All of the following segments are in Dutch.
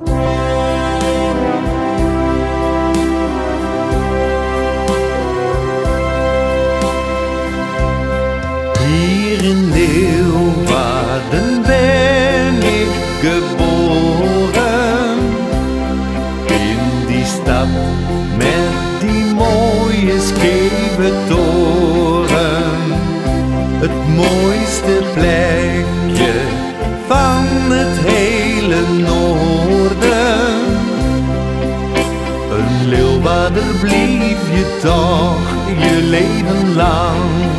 Hier in Leeuwarden ben ik geboren, in die stad met die mooie scheve toren. Het mooiste plekje van het hele noorden. Een Leeuwarder blief je toch je leven lang.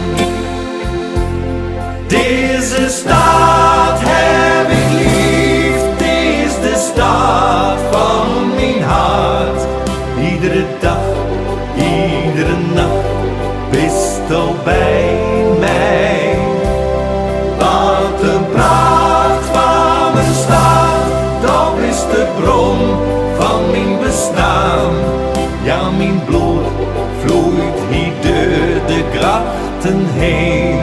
Deze stad heb ik lief, het is de stad van mijn hart. Iedere dag, iedere nacht, bist al bij mij. Wat een pracht van een stad, dat is de bron van mijn bestaan. Ja, mijn bloed vloeit hier door de grachten heen.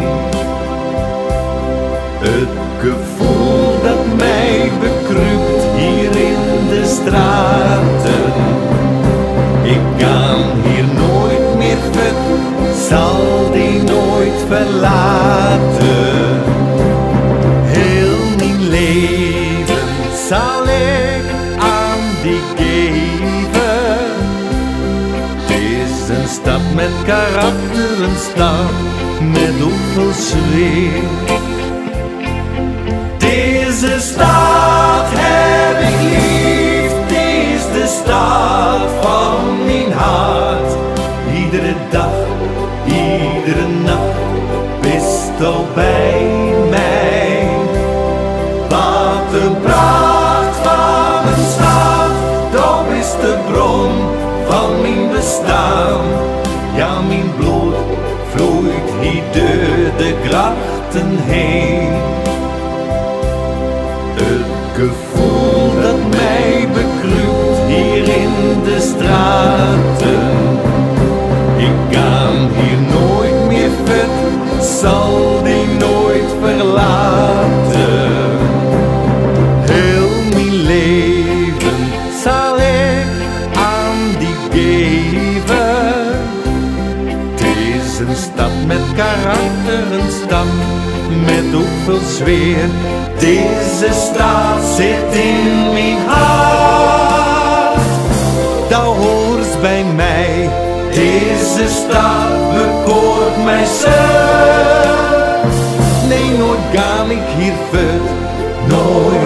Het gevoel dat mij bekruipt hier in de straten. Ik kan hier nooit meer verder, zal die nooit verlaten. Heel mijn leven zal ik aan die geven. Het is een stad met karakter, een stad met hoeveel sfeer. Deze stad heb ik lief, het is de stad van mijn hart. Iedere dag, iedere nacht, bist al bij mij. Wat een pracht van een stad, dat is de bron van mijn bestaan. Ja, mijn bloed vloeit hier door de grachten heen. Het gevoel dat mij bekruipt hier in de straten. Ik kan hier nooit meer verder, zal die nooit verlaten. Heel mijn leven zal ik aan die geven. Het is een stad met karakter, een stad met hoeveel sfeer. Deze stad zit in mijn hart, dat hoort bij mij. Deze stad bekoort mij zo. Nee, nooit ga ik hier verder, nooit